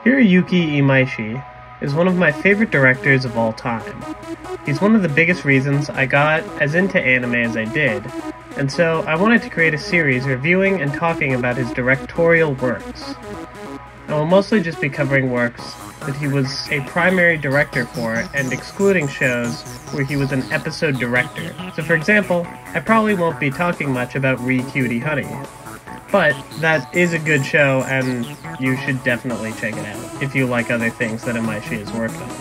Hiroyuki Imaishi is one of my favorite directors of all time. He's one of the biggest reasons I got as into anime as I did, and so I wanted to create a series reviewing and talking about his directorial works. I will mostly just be covering works that he was a primary director for and excluding shows where he was an episode director. So for example, I probably won't be talking much about Re Cutie Honey. But that is a good show, and you should definitely check it out if you like other things that Imaishi has worked on.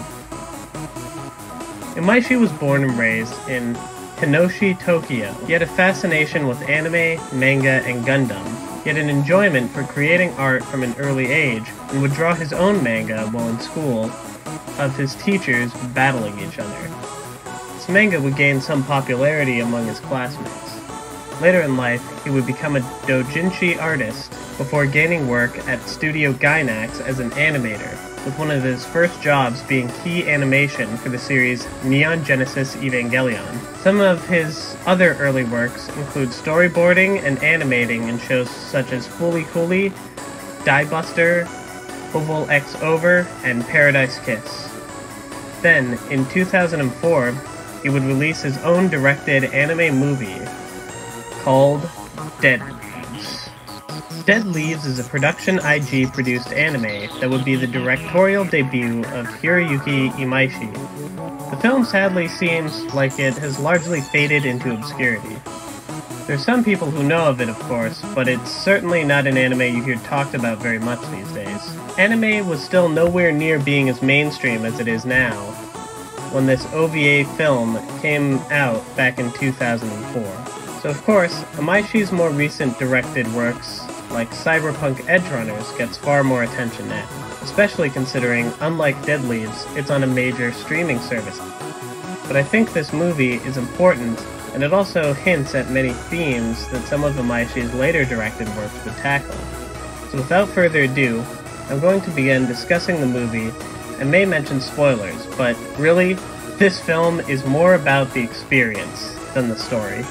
Imaishi was born and raised in Hinoshi, Tokyo. He had a fascination with anime, manga, and Gundam. He had an enjoyment for creating art from an early age, and would draw his own manga while in school of his teachers battling each other. This manga would gain some popularity among his classmates. Later in life, he would become a doujinshi artist before gaining work at Studio Gainax as an animator, with one of his first jobs being key animation for the series Neon Genesis Evangelion. Some of his other early works include storyboarding and animating in shows such as Fooly Cooly, Diebuster, Oval X Over, and Paradise Kiss. Then, in 2004, he would release his own directed anime movie called Dead Leaves. Dead Leaves is a production IG produced anime that would be the directorial debut of Hiroyuki Imaishi. The film sadly seems like it has largely faded into obscurity. There are some people who know of it, of course, but it's certainly not an anime you hear talked about very much these days. Anime was still nowhere near being as mainstream as it is now when this OVA film came out back in 2004. So of course, Imaishi's more recent directed works, like CyberPunk Edgerunners, gets far more attention now, especially considering, unlike Dead Leaves, it's on a major streaming service. But I think this movie is important, and it also hints at many themes that some of Imaishi's later directed works would tackle. So without further ado, I'm going to begin discussing the movie, and may mention spoilers, but really, this film is more about the experience than the story.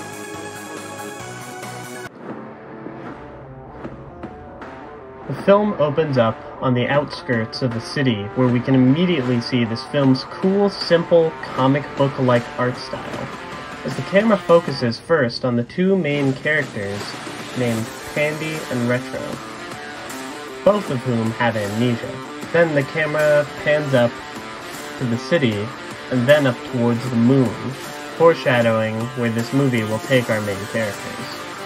The film opens up on the outskirts of a city where we can immediately see this film's cool, simple, comic book-like art style, as the camera focuses first on the two main characters named Panty and Retro, both of whom have amnesia. Then the camera pans up to the city and then up towards the moon, foreshadowing where this movie will take our main characters.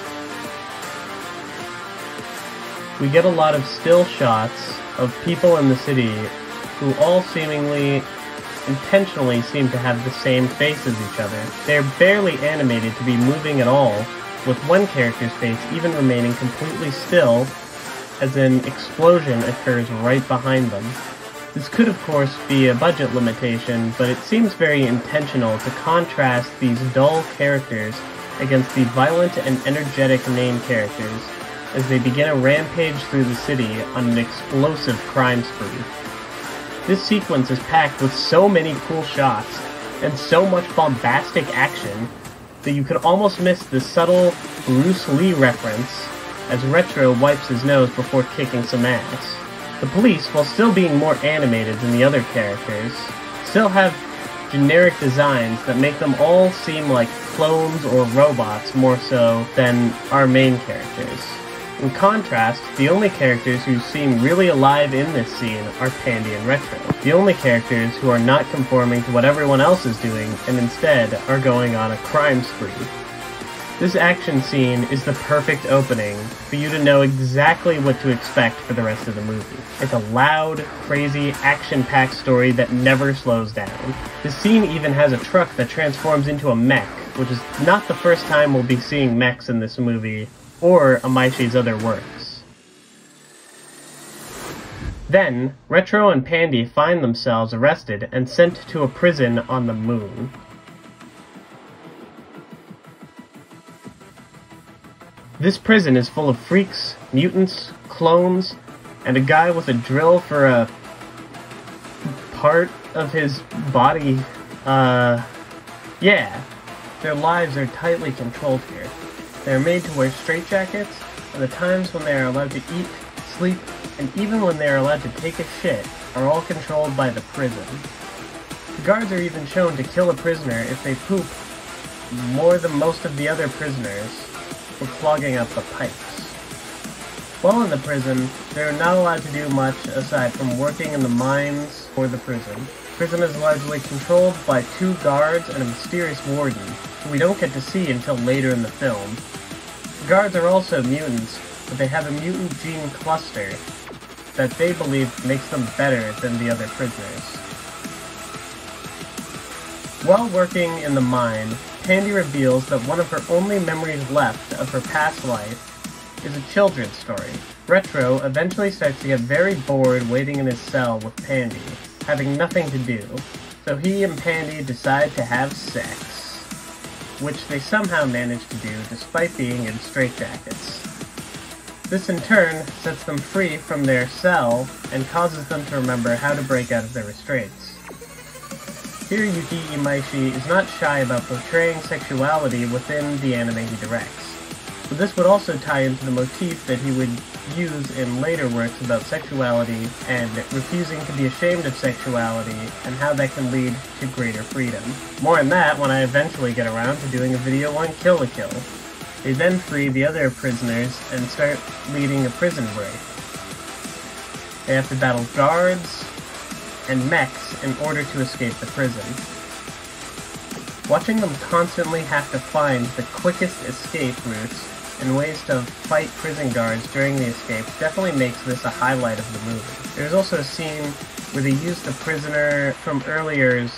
We get a lot of still shots of people in the city who all seemingly intentionally seem to have the same face as each other. They're barely animated to be moving at all, with one character's face even remaining completely still as an explosion occurs right behind them. This could of course be a budget limitation, but it seems very intentional to contrast these dull characters against the violent and energetic main characters as they begin a rampage through the city on an explosive crime spree. This sequence is packed with so many cool shots and so much bombastic action that you could almost miss the subtle Bruce Lee reference as Retro wipes his nose before kicking some ass. The police, while still being more animated than the other characters, still have generic designs that make them all seem like clones or robots more so than our main characters. In contrast, the only characters who seem really alive in this scene are Panty and Retro, the only characters who are not conforming to what everyone else is doing and instead are going on a crime spree. This action scene is the perfect opening for you to know exactly what to expect for the rest of the movie. It's a loud, crazy, action-packed story that never slows down. The scene even has a truck that transforms into a mech, which is not the first time we'll be seeing mechs in this movie, or Imaishi's other works. Then, Retro and Panty find themselves arrested and sent to a prison on the moon. This prison is full of freaks, mutants, clones, and a guy with a drill for a part of his body. Yeah. Their lives are tightly controlled here. They are made to wear straitjackets, and the times when they are allowed to eat, sleep, and even when they are allowed to take a shit, are all controlled by the prison. The guards are even shown to kill a prisoner if they poop more than most of the other prisoners for clogging up the pipes. While in the prison, they are not allowed to do much aside from working in the mines or the prison. The prison is largely controlled by 2 guards and a mysterious warden, who we don't get to see until later in the film. The guards are also mutants, but they have a mutant gene cluster that they believe makes them better than the other prisoners. While working in the mine, Pandy reveals that one of her only memories left of her past life is a children's story. Retro eventually starts to get very bored waiting in his cell with Pandy, having nothing to do, so he and Pandy decide to have sex, which they somehow manage to do despite being in straitjackets. This in turn sets them free from their cell and causes them to remember how to break out of their restraints. Here Yuki Imaishi is not shy about portraying sexuality within the anime he directs. But this would also tie into the motif that he would use in later works about sexuality and refusing to be ashamed of sexuality and how that can lead to greater freedom. More on that when I eventually get around to doing a video on Kill la Kill. They then free the other prisoners and start leading a prison break. They have to battle guards and mechs in order to escape the prison. Watching them constantly have to find the quickest escape routes and ways to fight prison guards during the escape definitely makes this a highlight of the movie. There's also a scene where they use the prisoner from earlier's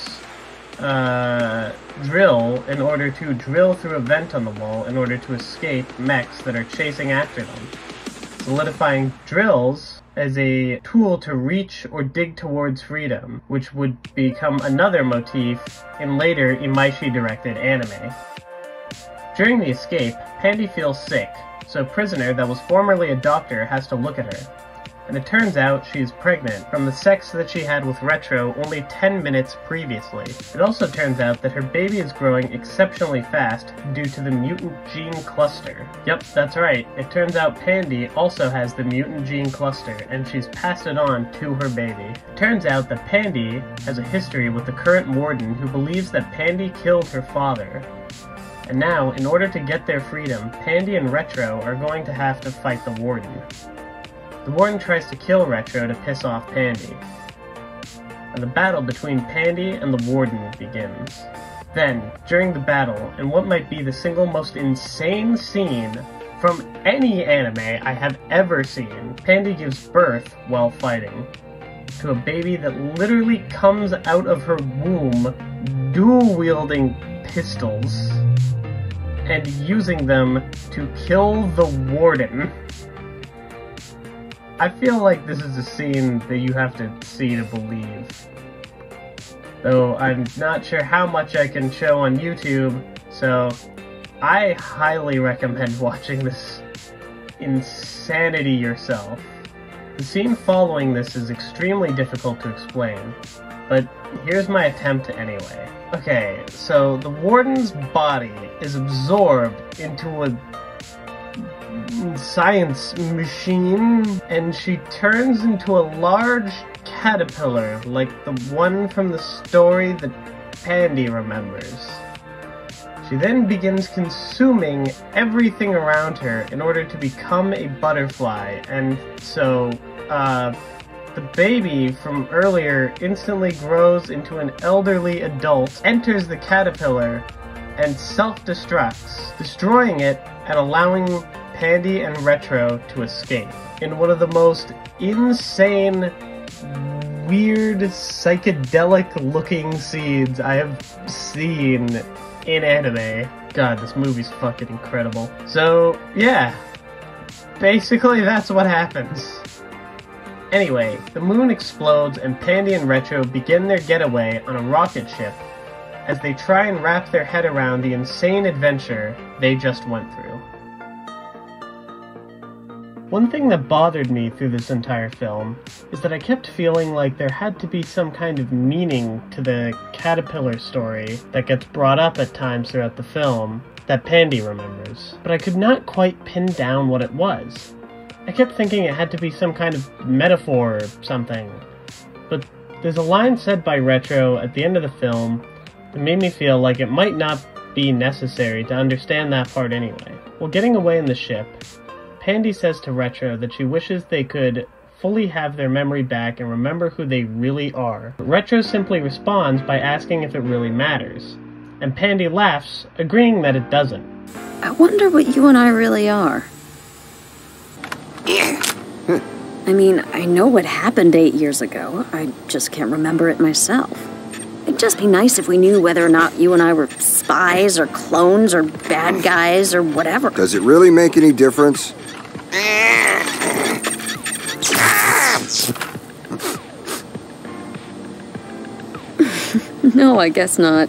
drill in order to drill through a vent on the wall in order to escape mechs that are chasing after them. Solidifying drills as a tool to reach or dig towards freedom, which would become another motif in later Imaishi-directed anime. During the escape, Pandy feels sick, so a prisoner that was formerly a doctor has to look at her. And it turns out she is pregnant from the sex that she had with Retro only 10 minutes previously. It also turns out that her baby is growing exceptionally fast due to the mutant gene cluster. Yep, that's right. It turns out Pandy also has the mutant gene cluster, and she's passed it on to her baby. It turns out that Pandy has a history with the current warden who believes that Pandy killed her father. And now, in order to get their freedom, Pandy and Retro are going to have to fight the warden. The warden tries to kill Retro to piss off Pandy, and the battle between Pandy and the warden begins. Then, during the battle, in what might be the single most insane scene from any anime I have ever seen, Pandy gives birth while fighting to a baby that literally comes out of her womb dual-wielding pistols and using them to kill the warden. I feel like this is a scene that you have to see to believe. Though I'm not sure how much I can show on YouTube, so I highly recommend watching this insanity yourself. The scene following this is extremely difficult to explain, but here's my attempt anyway. Okay, so the warden's body is absorbed into a science machine, and she turns into a large caterpillar like the one from the story that Pandy remembers. She then begins consuming everything around her in order to become a butterfly, and so the baby from earlier instantly grows into an elderly adult, enters the caterpillar, and self-destructs, destroying it and allowing Pandy and Retro to escape. In one of the most insane, weird, psychedelic-looking scenes I have seen in anime. God, this movie's fucking incredible. So, yeah. Basically, that's what happens. Anyway, the moon explodes and Pandy and Retro begin their getaway on a rocket ship as they try and wrap their head around the insane adventure they just went through. One thing that bothered me through this entire film is that I kept feeling like there had to be some kind of meaning to the caterpillar story that gets brought up at times throughout the film that Pandy remembers, but I could not quite pin down what it was. I kept thinking it had to be some kind of metaphor or something. But there's a line said by Retro at the end of the film that made me feel like it might not be necessary to understand that part anyway. While getting away in the ship, Pandy says to Retro that she wishes they could fully have their memory back and remember who they really are. But Retro simply responds by asking if it really matters, and Pandy laughs, agreeing that it doesn't. I wonder what you and I really are. I mean, I know what happened 8 years ago. I just can't remember it myself. It'd just be nice if we knew whether or not you and I were spies or clones or bad guys or whatever. Does it really make any difference? No, I guess not.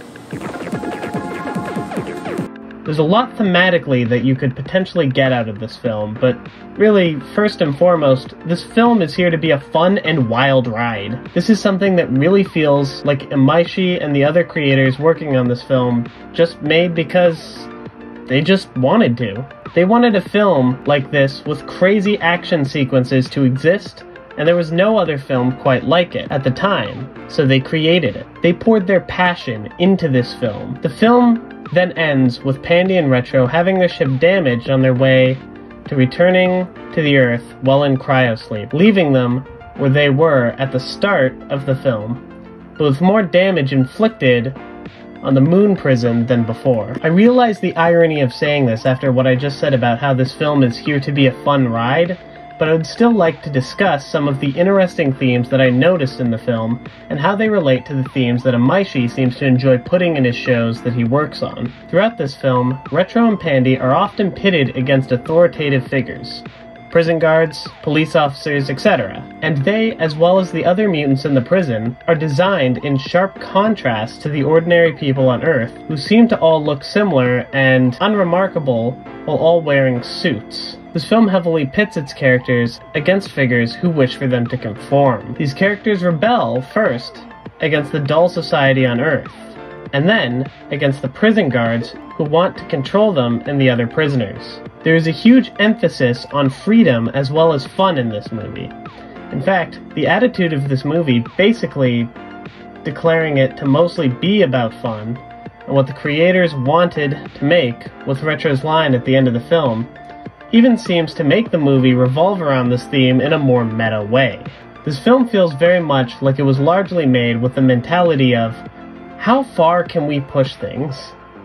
There's a lot thematically that you could potentially get out of this film, but really, first and foremost, this film is here to be a fun and wild ride. This is something that really feels like Imaishi and the other creators working on this film just made because they just wanted to. They wanted a film like this with crazy action sequences to exist, and there was no other film quite like it at the time, so they created it. They poured their passion into this film. The film then ends with Pandy and Retro having their ship damaged on their way to returning to the Earth while in cryosleep, leaving them where they were at the start of the film, but with more damage inflicted on the moon prison than before. I realize the irony of saying this after what I just said about how this film is here to be a fun ride, but I would still like to discuss some of the interesting themes that I noticed in the film, and how they relate to the themes that Imaishi seems to enjoy putting in his shows that he works on. Throughout this film, Retro and Pandy are often pitted against authoritative figures, prison guards, police officers, etc. And they, as well as the other mutants in the prison, are designed in sharp contrast to the ordinary people on Earth, who seem to all look similar and unremarkable while all wearing suits. This film heavily pits its characters against figures who wish for them to conform. These characters rebel, first, against the dull society on Earth, and then against the prison guards who want to control them and the other prisoners. There is a huge emphasis on freedom as well as fun in this movie. In fact, the attitude of this movie, basically declaring it to mostly be about fun, and what the creators wanted to make with Retro's line at the end of the film, even seems to make the movie revolve around this theme in a more meta way. This film feels very much like it was largely made with the mentality of, how far can we push things?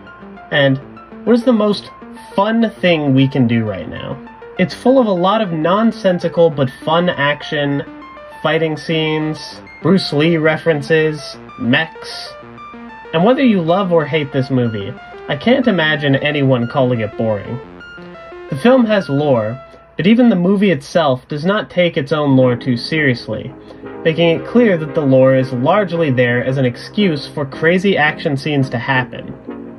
And what is the most fun thing we can do right now? It's full of a lot of nonsensical but fun action, fighting scenes, Bruce Lee references, mechs. And whether you love or hate this movie, I can't imagine anyone calling it boring. The film has lore, but even the movie itself does not take its own lore too seriously, making it clear that the lore is largely there as an excuse for crazy action scenes to happen.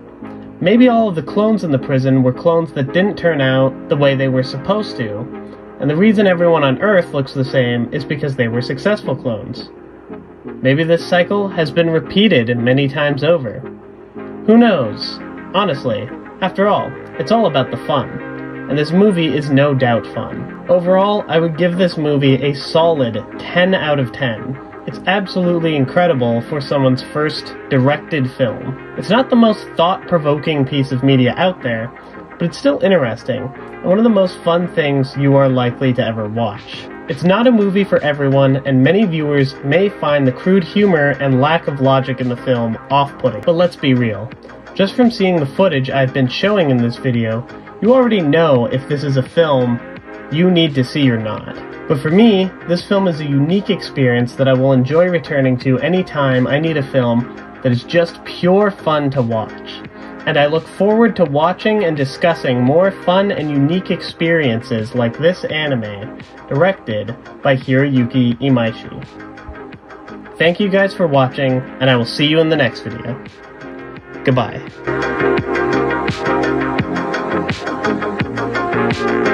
Maybe all of the clones in the prison were clones that didn't turn out the way they were supposed to, and the reason everyone on Earth looks the same is because they were successful clones. Maybe this cycle has been repeated many times over. Who knows? Honestly, after all, it's all about the fun. And this movie is no doubt fun. Overall, I would give this movie a solid 10 out of 10. It's absolutely incredible for someone's first directed film. It's not the most thought-provoking piece of media out there, but it's still interesting, and one of the most fun things you are likely to ever watch. It's not a movie for everyone, and many viewers may find the crude humor and lack of logic in the film off-putting. But let's be real. Just from seeing the footage I've been showing in this video, you already know if this is a film you need to see or not. But for me, this film is a unique experience that I will enjoy returning to anytime I need a film that is just pure fun to watch. And I look forward to watching and discussing more fun and unique experiences like this anime, directed by Hiroyuki Imaishi. Thank you guys for watching, and I will see you in the next video. Goodbye.